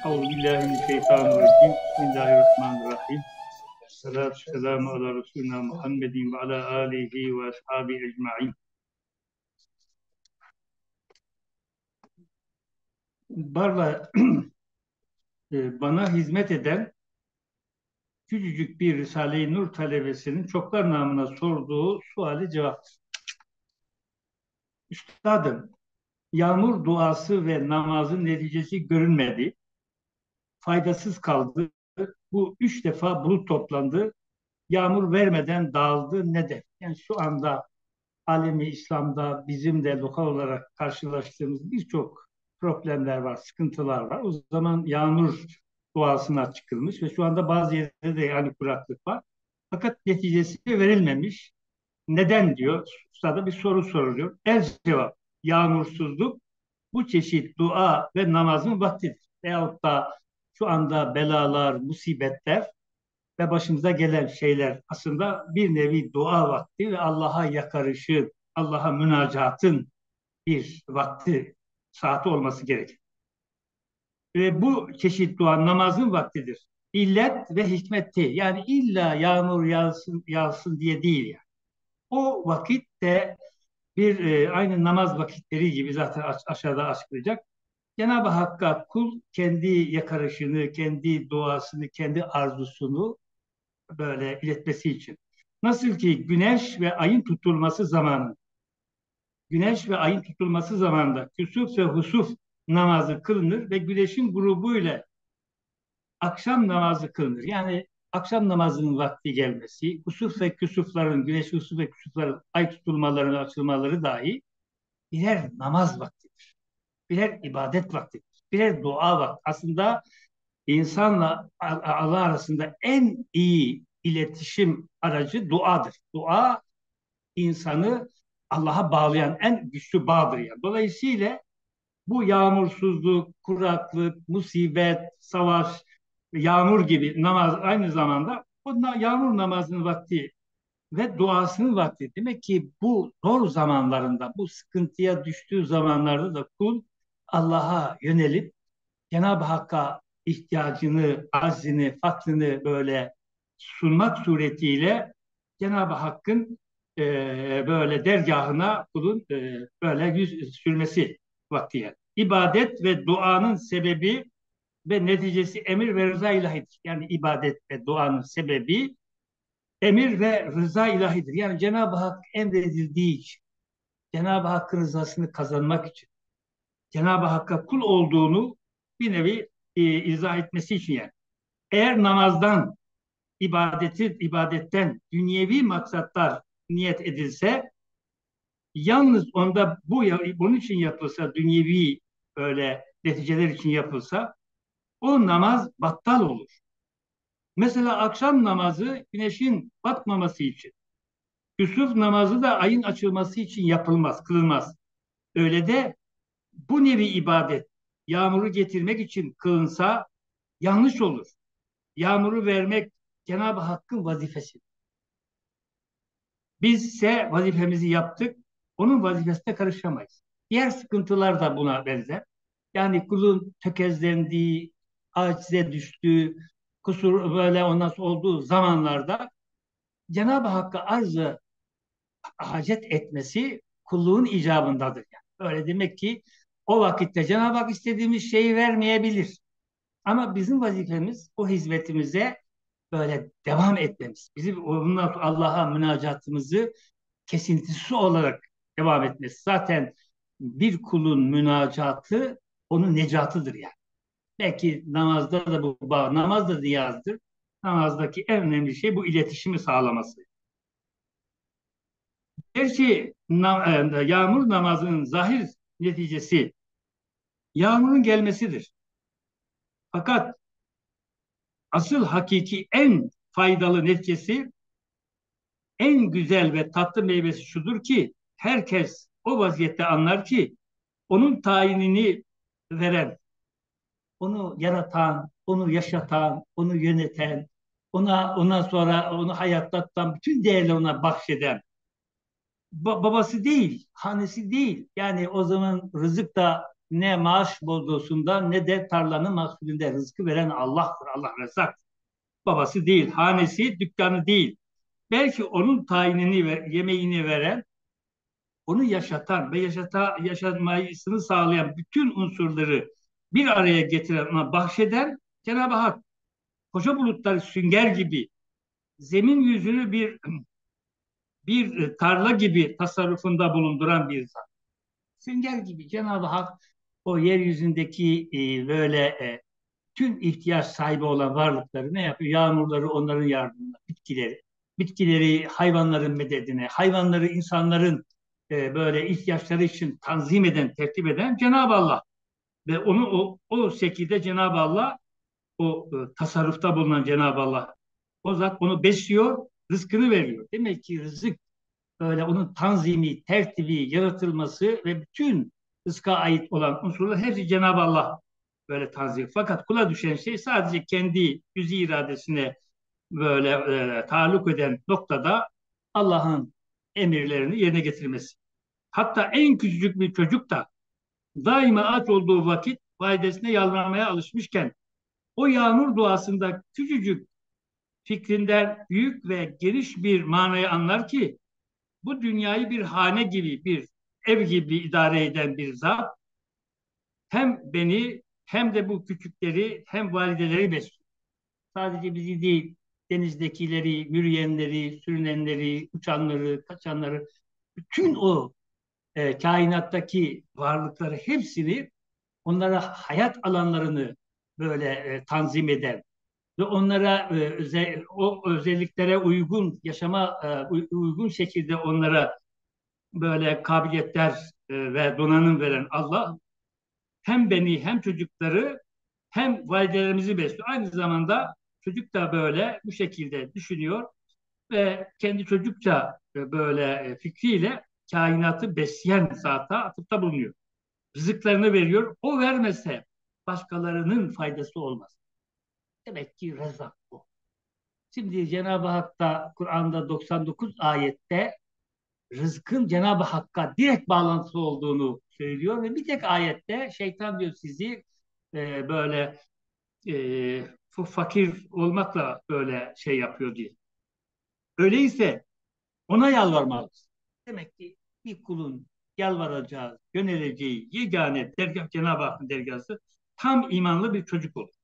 Euzubillahimineşşeytanirracim. Bismillahirrahmanirrahim. Salatu selamu ala Resulina Muhammedin ve ala alihi ve ashabi ecma'in. Barla bana hizmet eden küçücük bir Risale-i Nur talebesinin çoklar namına sorduğu suali cevap. Üstadım, yağmur duası ve namazın neticesi görünmedi. Faydasız kaldı. Bu 3 defa bulut toplandı. Yağmur vermeden dağıldı. Neden? Yani şu anda alemi İslam'da bizim de lokal olarak karşılaştığımız birçok problemler var, sıkıntılar var. O zaman yağmur duasına çıkılmış ve şu anda bazı yerlerde de yani kuraklık var. Fakat neticesi verilmemiş. Neden diyor? Ustada bir soru soruluyor. El cevap, yağmursuzluk bu çeşit dua ve namazın vaktidir. Veyahut da şu anda belalar, musibetler ve başımıza gelen şeyler aslında bir nevi dua vakti ve Allah'a yakarışı, Allah'a münacatın bir vakti, saati olması gerekir. Ve bu çeşit dua namazın vaktidir. İllet ve hikmet değil. Yani illa yağmur yağsın, yağsın diye değil yani. O vakit de bir aynı namaz vakitleri gibi zaten aşağıda açıklayacak. Cenab-ı Hakk'a kul kendi yakarışını, kendi duasını, kendi arzusunu böyle iletmesi için. Nasıl ki güneş ve ayın tutulması zamanında küsuf ve husuf namazı kılınır ve güneşin grubu ile akşam namazı kılınır. Yani akşam namazının vakti gelmesi, husuf ve küsufların, güneş husuf ve küsufların ay tutulmalarının açılmaları dahi birer namaz vaktidir. Birer ibadet vaktidir. Birer dua vakti. Aslında insanla Allah arasında en iyi iletişim aracı duadır. Dua insanı Allah'a bağlayan en güçlü bağdır yani. Dolayısıyla bu yağmursuzluk, kuraklık, musibet, savaş, yağmur gibi namaz aynı zamanda bu yağmur namazının vakti ve duasının vakti. Demek ki bu zor zamanlarında, bu sıkıntıya düştüğü zamanlarda da kul Allah'a yönelip Cenab-ı Hakk'a ihtiyacını, aczini, fakrını böyle sunmak suretiyle Cenab-ı Hakk'ın böyle dergahına kulun böyle yüz sürmesi vakti yani. İbadet ve duanın sebebi ve neticesi emir ve rıza ilahidir. Yani ibadet ve duanın sebebi emir ve rıza ilahidir. Yani Cenab-ı Hak emredildiği için, Cenab-ı Hakk'ın rızasını kazanmak için, Cenab-ı Hakk'a kul olduğunu bir nevi izah etmesi için yani. Eğer namazdan, ibadetten dünyevi maksatlar niyet edilse, yalnız onda bunun için yapılsa, dünyevi öyle neticeler için yapılsa, o namaz battal olur. Mesela akşam namazı güneşin batmaması için, küsuf namazı da ayın açılması için yapılmaz, kılınmaz. Öyle de bu nevi ibadet yağmuru getirmek için kılınsa yanlış olur. Yağmuru vermek Cenab-ı Hakk'ın vazifesi. Biz ise vazifemizi yaptık. Onun vazifesine karışamayız. Diğer sıkıntılar da buna benzer. Yani kulun tökezlendiği, acize düştüğü, kusur böyle ondan sonra olduğu zamanlarda Cenab-ı Hakk'a arzı hacet etmesi kulluğun icabındadır. Yani. Öyle demek ki o vakitte Cenab-ı Hak istediğimiz şeyi vermeyebilir. Ama bizim vazifemiz o hizmetimize böyle devam etmemiz. Bizim ondan sonra Allah'a münacatımızı kesintisiz olarak devam etmesi. Zaten bir kulun münacatı onun necatıdır yani. Belki namazda da namaz da niyazdır. Namazdaki en önemli şey bu iletişimi sağlaması. Gerçi yağmur namazının zahir neticesi yağmurun gelmesidir. Fakat asıl hakiki en faydalı neticesi en güzel ve tatlı meyvesi şudur ki herkes o vaziyette anlar ki onun tayinini veren, onu yaratan, onu yaşatan, onu yöneten, ondan sonra onu hayatlatan, bütün değerleri ona bahşeden babası değil, hanesi değil. Yani o zaman rızık da ne maaş bordosunda ne de tarlanın mahsulünde rızkı veren Allah'tır. Allah Rezzak. Babası değil, hanesi, dükkanı değil. Belki onun tayinini ve yemeğini veren, onu yaşatan ve yaşatmasını sağlayan bütün unsurları bir araya getiren, ona bahşeden Cenab-ı Hak. Koca bulutları sünger gibi, zemin yüzünü bir tarla gibi tasarrufunda bulunduran bir zat. Sünger gibi Cenab-ı Hak o yeryüzündeki tüm ihtiyaç sahibi olan varlıkları ne yapıyor? Yağmurları onların yardımına, bitkileri hayvanların mededine, hayvanları insanların böyle ihtiyaçları için tanzim eden, tertip eden Cenab-ı Allah. Ve onu o şekilde Cenab-ı Allah, tasarrufta bulunan Cenab-ı Allah, o zat onu besliyor, rızkını veriyor. Demek ki rızık, böyle onun tanzimi, tertibi, yaratılması ve bütün rızka ait olan unsurlar hepsi Cenab-ı Allah böyle tanzim. Fakat kula düşen şey sadece kendi cüz-i iradesine böyle taalluk eden noktada Allah'ın emirlerini yerine getirmesi. Hatta en küçücük bir çocuk da daima aç olduğu vakit validesine yalvarmaya alışmışken o yağmur duasında küçücük fikrinden büyük ve geniş bir manayı anlar ki bu dünyayı bir hane gibi, bir ev gibi idare eden bir zat hem beni hem de bu küçükleri hem valideleri besliyor. Sadece bizi değil, denizdekileri, yürüyenleri, sürünenleri, uçanları, kaçanları, bütün o kainattaki varlıkları hepsini, onlara hayat alanlarını böyle tanzim eden ve onlara o özelliklere uygun yaşama uygun şekilde onlara böyle kabiliyetler ve donanım veren Allah hem beni hem çocukları hem validelerimizi besliyor. Aynı zamanda çocuk da böyle bu şekilde düşünüyor ve kendi çocukça böyle fikriyle kainatı besleyen zata atıfta bulunuyor. Rızıklarını veriyor. O vermese başkalarının faydası olmaz. Demek ki Rezzak bu. Şimdi Cenab-ı Hak da Kur'an'da 99 ayette rızkın Cenab-ı Hakk'a direkt bağlantılı olduğunu söylüyor ve bir tek ayette şeytan diyor sizi böyle fakir olmakla böyle şey yapıyor diye. Öyleyse ona yalvarmalısın. Demek ki bir kulun yalvaracağı, yöneleceği yegane dergah Cenab-ı Hakk'ın dergahı tam imanlı bir çocuk olur.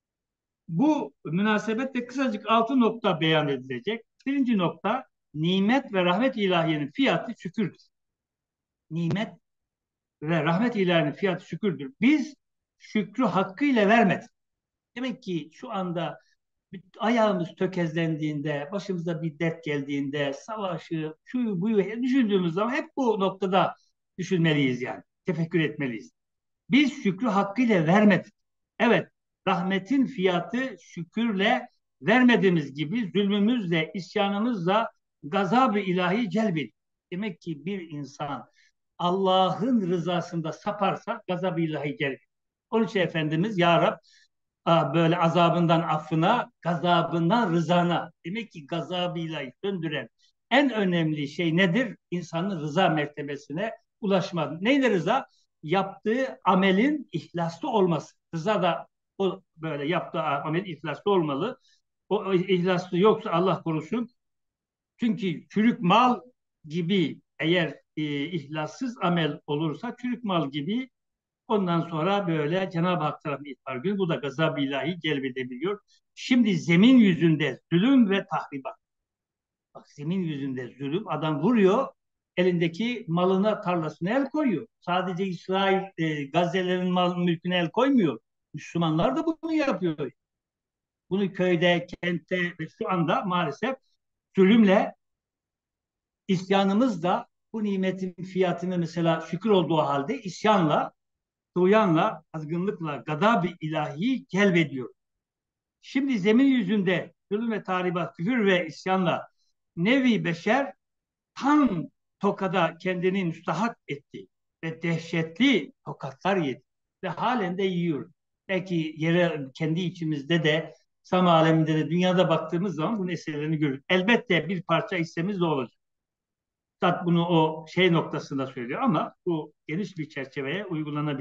Bu münasebetle kısacık 6 nokta beyan edilecek. Birinci nokta, nimet ve rahmet ilahiyenin fiyatı şükürdür. Nimet ve rahmet ilahinin fiyatı şükürdür. Biz şükrü hakkıyla vermedik. Demek ki şu anda ayağımız tökezlendiğinde, başımıza bir dert geldiğinde, savaşı, şuyu buyu düşündüğümüz zaman hep bu noktada düşünmeliyiz yani. Tefekkür etmeliyiz. Biz şükrü hakkıyla vermedik. Evet, rahmetin fiyatı şükürle vermediğimiz gibi zulmümüzle, isyanımızla gazab-ı ilahi celbediyor. Demek ki bir insan Allah'ın rızasında saparsa gazab-ı ilahi celbediyor. Onun için Efendimiz Ya Rab, böyle azabından affına, gazabından rızana. Demek ki gazab-ı ilahi söndüren en önemli şey nedir? İnsanın rıza mertebesine ulaşmak. Neyle rıza? Yaptığı amelin ihlaslı olması. Rıza da o böyle yaptığı amel ihlaslı olmalı. O ihlaslı yoksa Allah korusun. Çünkü çürük mal gibi eğer ihlassız amel olursa çürük mal gibi ondan sonra böyle Cenab-ı Hak tarafından ihbar günü bu da gazab-ı ilahi celbedebiliyor. Şimdi zemin yüzünde zulüm ve tahribat. Bak zemin yüzünde zulüm, adam vuruyor, elindeki malına tarlasına el koyuyor. Sadece İsrail Gazze'lerin mal mülküne el koymuyor. Müslümanlar da bunu yapıyor. Bunu köyde, kentte ve şu anda maalesef zulümle, isyanımız da bu nimetin fiyatını mesela şükür olduğu halde isyanla, tuğyanla, azgınlıkla, gadab-ı ilahi celbediyor. Şimdi zemin yüzünde zulüm ve tahribat, küfür ve isyanla nevi beşer tam tokada kendini müstahak etti ve dehşetli tokatlar yedi ve halen de yiyor. Belki yere kendi içimizde de Sam aleminde de dünyada baktığımız zaman bunun eserlerini görürüz. Elbette bir parça hissemiz de olacak. Üstad bunu o şey noktasında söylüyor ama bu geniş bir çerçeveye uygulanabilir.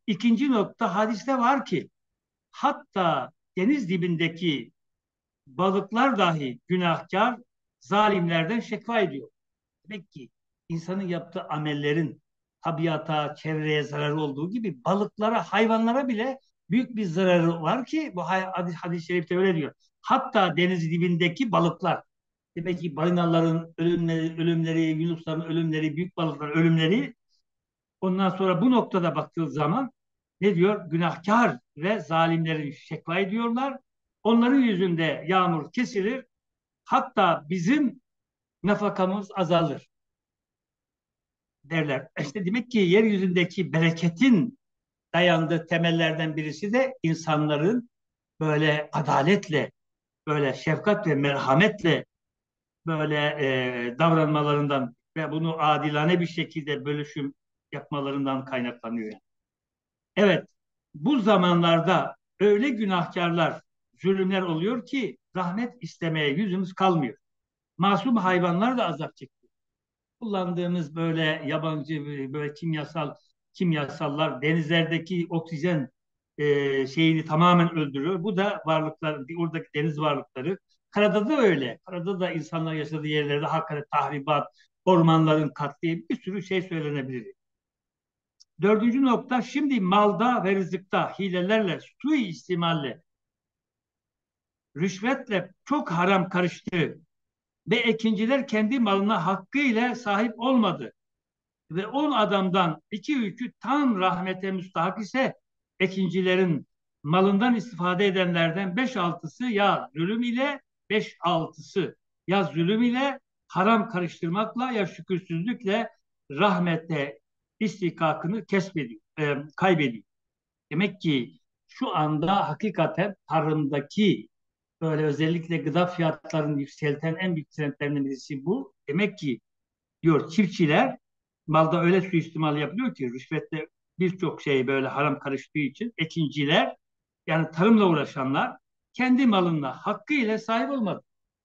İkinci nokta, hadiste var ki hatta deniz dibindeki balıklar dahi günahkar, zalimlerden şekva ediyor. Demek ki insanın yaptığı amellerin tabiata, çevreye zararı olduğu gibi balıklara, hayvanlara bile büyük bir zararı var ki bu hadis-i şerifte öyle diyor. Hatta deniz dibindeki balıklar. Demek ki balinaların ölümleri, yunusların ölümleri, büyük balıkların ölümleri, ondan sonra bu noktada baktığı zaman ne diyor? Günahkar ve zalimlerin şekva ediyorlar. Onların yüzünde yağmur kesilir. Hatta bizim nafakamız azalır derler. İşte demek ki yeryüzündeki bereketin dayandığı temellerden birisi de insanların böyle adaletle, böyle şefkat ve merhametle böyle davranmalarından ve bunu adilane bir şekilde bölüşüm yapmalarından kaynaklanıyor. Evet, bu zamanlarda öyle günahkarlar, zulümler oluyor ki rahmet istemeye yüzümüz kalmıyor. Masum hayvanlar da azap çekiyor. Kullandığımız böyle yabancı böyle kimyasallar denizlerdeki oksijen şeyini tamamen öldürüyor. Bu da varlıklar, oradaki deniz varlıkları. Karada da öyle. Karada da insanlar yaşadığı yerlerde hakikaten tahribat, ormanların katliamı, bir sürü şey söylenebilir. Dördüncü nokta, şimdi malda ve rızıkta hilelerle, suistimalle, rüşvetle çok haram karıştı ve ekinciler kendi malına hakkıyla sahip olmadı. Ve 10 adamdan 2-3'ü tam rahmete müstahak ise ekincilerin malından istifade edenlerden 5-6'sı ya zulüm ile, 5-6'sı ya zulüm ile, haram karıştırmakla ya şükürsüzlükle rahmete istikakını kaybediyor. Demek ki şu anda hakikaten tarımdaki böyle özellikle gıda fiyatlarını yükselten en büyük trendlerinden birisi bu. Demek ki diyor çiftçiler malda öyle suistimal yapıyor ki rüşvetle birçok şey böyle haram karıştığı için ekinciler, yani tarımla uğraşanlar kendi malına hakkıyla sahip olmadı.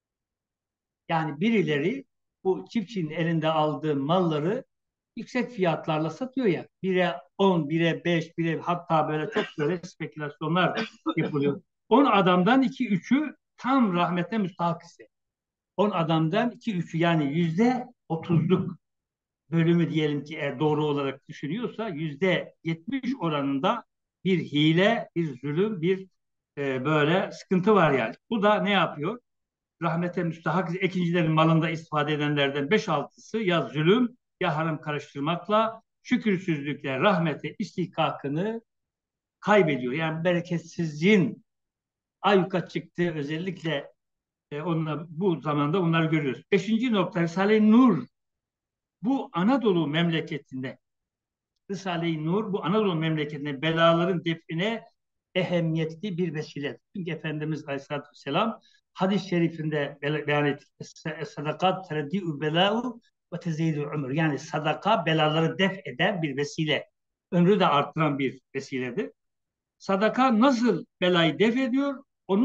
Yani birileri bu çiftçinin elinde aldığı malları yüksek fiyatlarla satıyor ya. Bire 10, bire 5, bire hatta böyle çok böyle spekülasyonlar yapılıyor. 10 adamdan 2-3'ü tam rahmete müstahak ise. 10 adamdan 2-3'ü yani %30'luk bölümü diyelim ki eğer doğru olarak düşünüyorsa %70 oranında bir hile, bir zulüm, bir böyle sıkıntı var yani. Bu da ne yapıyor? Rahmete müstahak ekincilerin malında istifade edenlerden 5-6'sı ya zulüm ya haram karıştırmakla, şükürsüzlükle rahmete istihkakını kaybediyor. Yani bereketsizliğin ayyuka çıktığı özellikle bu zamanda onları görüyoruz. Beşinci nokta, Risale-i Nur bu Anadolu memleketinde, Risale-i Nur bu Anadolu memleketinde belaların define ehemmiyetli bir vesile. Çünkü Efendimiz Aleyhisselatü Vesselam hadis-i şerifinde beyan etti. Sadakat tereddi'ü belâ'u ve tezeyidü ömür. Yani sadaka belaları def eden bir vesile. Ömrü de arttıran bir vesiledir. Sadaka nasıl belayı def ediyor?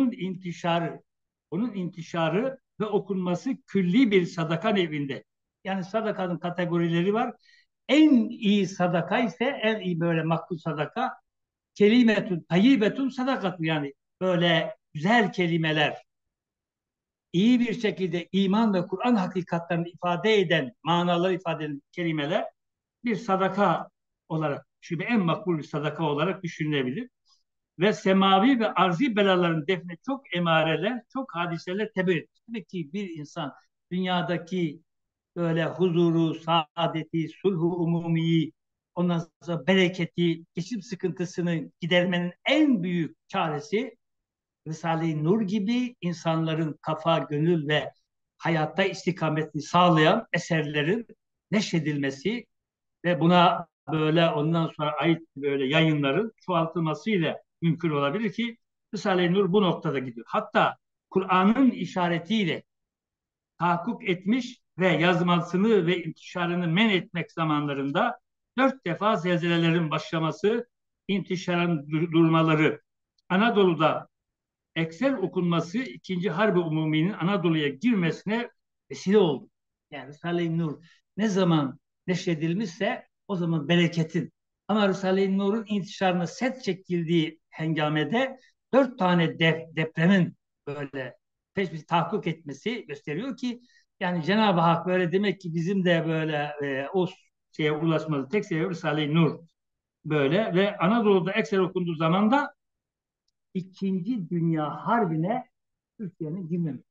Onun intişarı ve okunması külli bir sadaka nevinde. Yani sadakanın kategorileri var. En iyi sadaka ise en iyi böyle makbul sadaka kelimetun tayyibetun sadakatun, yani böyle güzel kelimeler, iyi bir şekilde iman ve Kur'an hakikatlerini ifade eden, manaları ifade eden kelimeler bir sadaka olarak, şimdi en makbul bir sadaka olarak düşünülebilir. Ve semavi ve arzi belaların defne çok emareler, çok hadiseler tebeyyün. Demek ki bir insan dünyadaki böyle huzuru, saadeti, sulhu umumiyi, ondan sonra bereketi, geçim sıkıntısını gidermenin en büyük çaresi Risale-i Nur gibi insanların kafa, gönül ve hayatta istikametini sağlayan eserlerin neşredilmesi ve buna böyle ondan sonra ait böyle yayınların çoğaltılmasıyla mümkün olabilir ki Risale-i Nur bu noktada gidiyor. Hatta Kur'an'ın işaretiyle tahakkuk etmiş ve yazmasını ve intişarını men etmek zamanlarında 4 defa zelzelelerin başlaması, intişarın durmaları, Anadolu'da ekser okunması, ikinci Harbi Umumi'nin Anadolu'ya girmesine vesile oldu. Yani Risale-i Nur ne zaman neşredilmişse o zaman bereketin, Ama Risale-i Nur'un intişarına set çekildiği hengamede 4 tane depremin böyle peş peşe tahakkuk etmesi gösteriyor ki yani Cenab-ı Hak böyle demek ki bizim de böyle o şeye ulaşmamız tek sebebi Risale-i Nur böyle ve Anadolu'da ekser okunduğu zaman da İkinci Dünya Harbi'ne Türkiye'nin girmemesi.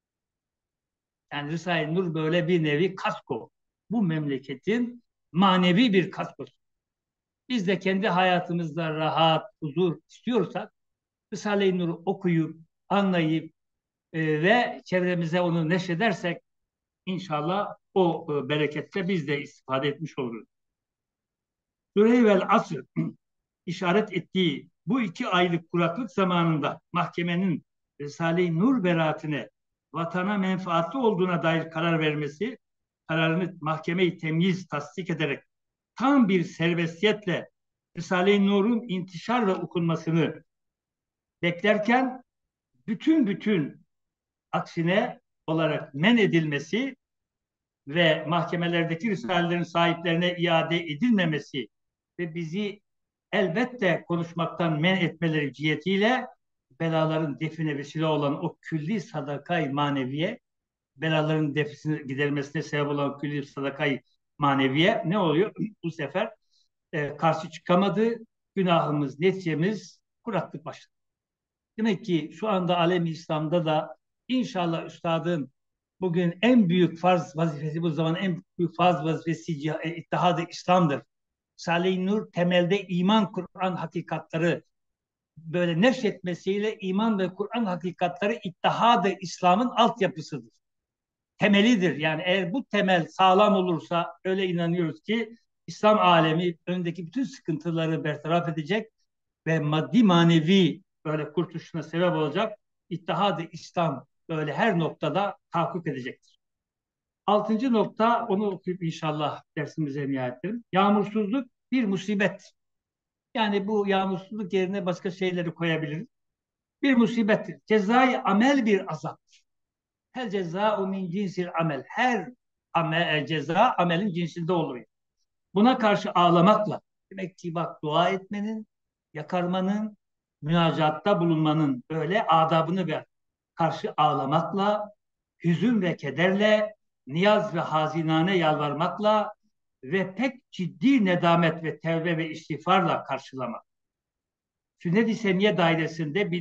Yani Risale-i Nur böyle bir nevi kasko. Bu memleketin manevi bir kaskosu. Biz de kendi hayatımızda rahat, huzur istiyorsak Risale-i Nur'u okuyup, anlayıp ve çevremize onu neşredersek inşallah o berekette biz de istifade etmiş oluruz. Süreyvel Asr işaret ettiği bu 2 aylık kuraklık zamanında mahkemenin Risale-i Nur beraatine vatana menfaatli olduğuna dair karar vermesi, kararını mahkeme-i temyiz tasdik ederek tam bir serbestiyetle Risale-i Nur'un intişar ve okunmasını beklerken bütün aksine olarak men edilmesi ve mahkemelerdeki risalelerin sahiplerine iade edilmemesi ve bizi elbette konuşmaktan men etmeleri cihetiyle belaların define vesile olan o külli sadakayı maneviye, belaların defisini gidermesine sebep olan külli sadakayı maneviye ne oluyor? Bu sefer karşı çıkamadı. Günahımız, neticemiz kuraklık başladı. Demek ki şu anda alem-i İslam'da da inşallah üstadın bugün en büyük farz vazifesi, bu zaman en büyük farz vazifesi İttihad-ı İslam'dır. Risale-i Nur temelde iman, Kur'an hakikatları böyle neşretmesiyle iman ve Kur'an hakikatları İttihad-ı İslam'ın altyapısıdır. Temelidir. Yani eğer bu temel sağlam olursa öyle inanıyoruz ki İslam alemi önündeki bütün sıkıntıları bertaraf edecek ve maddi manevi böyle kurtuluşuna sebep olacak İttihad-ı İslam böyle her noktada tahakkuk edecektir. 6. nokta, onu okuyup inşallah dersimize nihayet edelim. Yağmursuzluk bir musibet. Yani bu yağmursuzluk yerine başka şeyleri koyabiliriz. Bir musibettir. Cezai amel bir azap. Her ceza'u min cinsil amel. Her ceza amelin cinsinde oluyor. Buna karşı ağlamakla, demek ki bak dua etmenin, yakarmanın, münacatta bulunmanın böyle adabını ver. Karşı ağlamakla, hüzün ve kederle, niyaz ve hazinane yalvarmakla ve pek ciddi nedamet ve tevbe ve istiğfarla karşılamak. Sünnet-i Seniye dairesinde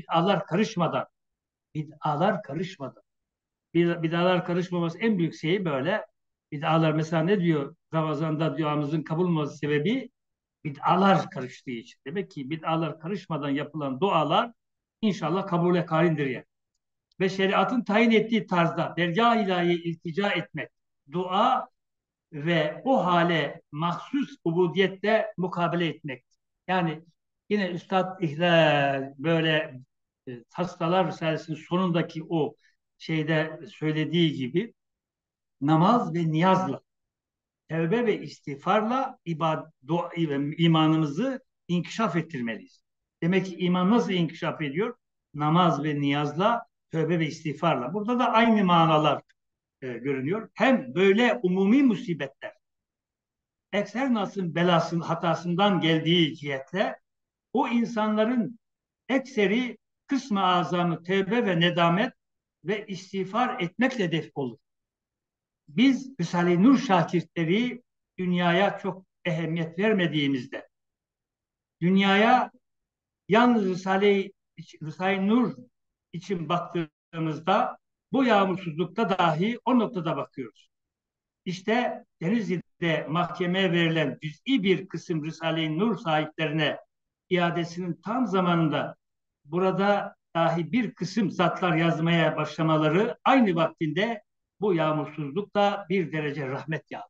bid'alar karışmadan, bid'alar karışmaması en büyük şeyi böyle. Bid'alar mesela ne diyor? Ramazan'da duamızın kabul olması sebebi bid'alar karıştığı için. Demek ki bid'alar karışmadan yapılan dualar inşallah kabule karindir yani. Ve şeriatın tayin ettiği tarzda dergâh-ı ilahiye iltica etmek, dua ve o hale mahsus ubudiyette mukabele etmek. Yani yine Üstad İhlal böyle Hastalar Risalesi'nin sonundaki o şeyde söylediği gibi namaz ve niyazla, tevbe ve istiğfarla imanımızı inkişaf ettirmeliyiz. Demek ki iman nasıl inkişaf ediyor? Namaz ve niyazla, tövbe ve istiğfarla. Burada da aynı manalar görünüyor. Hem böyle umumi musibetler, ekser nasın belasının hatasından geldiği cihetle o insanların ekseri kısmı azamı tevbe ve nedamet ve istiğfar etmekle def olur. Biz Risale-i Nur şakirtleri dünyaya çok ehemmiyet vermediğimizde, dünyaya yalnız Risale-i Nur için baktığımızda bu yağmursuzlukta dahi o noktada bakıyoruz. İşte Denizli'de mahkemeye verilen cüz'i bir kısım Risale-i Nur sahiplerine iadesinin tam zamanında burada dahi bir kısım zatlar yazmaya başlamaları aynı vaktinde bu yağmursuzlukta bir derece rahmet yağdı.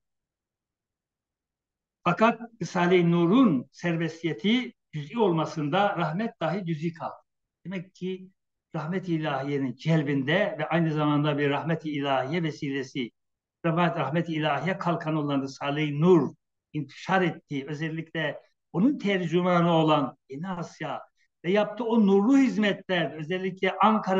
Fakat Risale-i Nur'un serbestiyeti cüz'i olmasında rahmet dahi cüz'i kaldı. Demek ki rahmet-i ilahiyenin celbinde ve aynı zamanda bir rahmet-i ilahiye vesilesi, rahmet-i ilahiye kalkan olan Risale-i Nur intişar ettiği, özellikle onun tercümanı olan Yeni Asya ve yaptığı o nurlu hizmetler, özellikle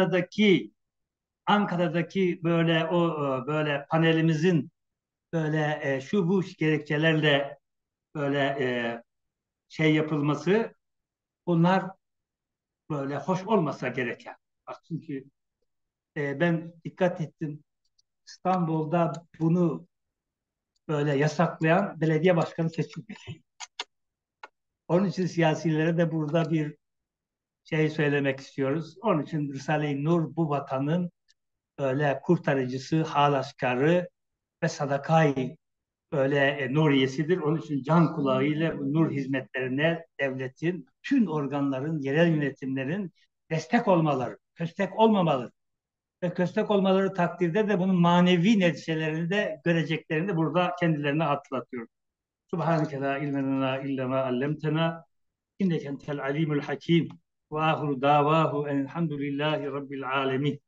Ankara'daki böyle o böyle panelimizin böyle şu bu gerekçelerle böyle şey yapılması, bunlar böyle hoş olmasa gereken. Bak çünkü ben dikkat ettim, İstanbul'da bunu böyle yasaklayan belediye başkanı seçilmedi. Onun için siyasilere de burada bir şey söylemek istiyoruz. Onun için Risale-i Nur bu vatanın böyle kurtarıcısı, halaskarı ve sadakayı böyle nuriyesidir. Onun için can kulağıyla bu nur hizmetlerine devletin, tüm organların, yerel yönetimlerin destek olmaları, köstek olmamaları ve köstek olmaları takdirde de bunun manevi neticelerini de göreceklerini burada kendilerine hatırlatıyorum. Subhaneke la ilme lena illa ma allamtena inneke entel alimul hakim ve ahiru davahu elhamdülillahi rabbil alemin.